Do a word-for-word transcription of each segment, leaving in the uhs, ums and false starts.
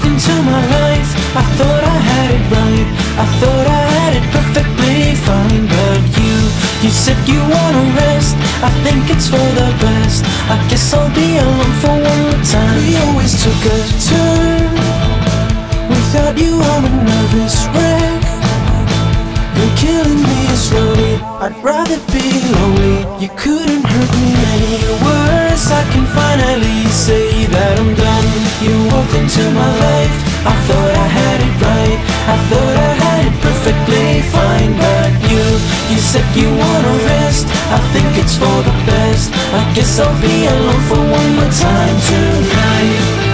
walked into my life, I thought I had it right, I thought I had it perfectly fine. But you, you said you wanna rest, I think it's for the best, I guess I'll be alone for one more time. We always took a turn, without you I'm a nervous wreck. You're killing me slowly, I'd rather be lonely. You couldn't hurt me any worse, I can finally say that I'm done. You walked into my life, I thought I had it right, I thought I had it perfectly fine. But you, you said you wanna rest, I think it's for the best, I guess I'll be alone for one more time tonight.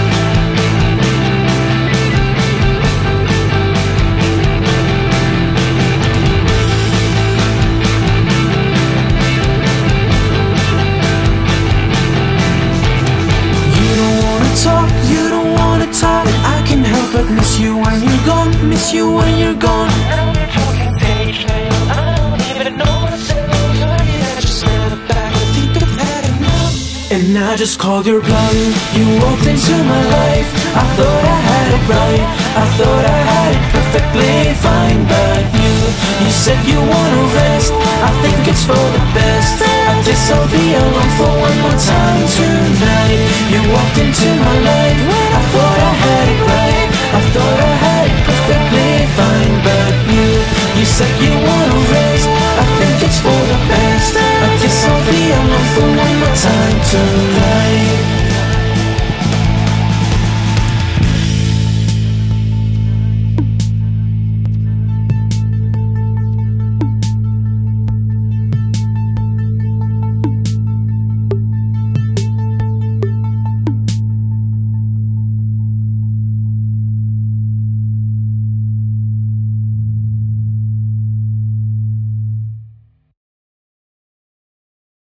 Talk, you don't wanna talk, and I can't help but miss you when you're gone, miss you when you're gone. Now we're talking page layout, I don't even know what to say. I just step back, I think I've had enough, and I just called your bluff. You walked into my life, I thought I had it right, I thought I had it perfectly fine. But you, you said you wanna rest, I think it's for the best, I guess I'll be alone for one more time tonight. You walked into my life,